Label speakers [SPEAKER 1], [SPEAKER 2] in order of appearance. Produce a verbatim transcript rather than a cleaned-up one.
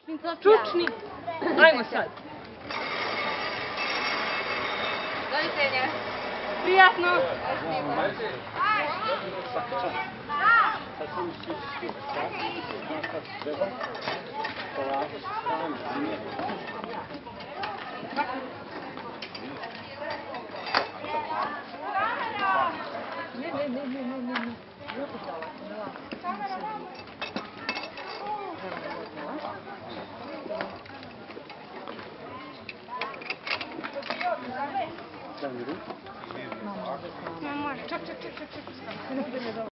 [SPEAKER 1] Čučni. Ajmo sad.
[SPEAKER 2] Doviđenja.
[SPEAKER 1] Prijatno. Ne, ne, ne, ne, ne, ne. Zapitala sam, da lako. Mama, čak, čak, čak, čak, čak.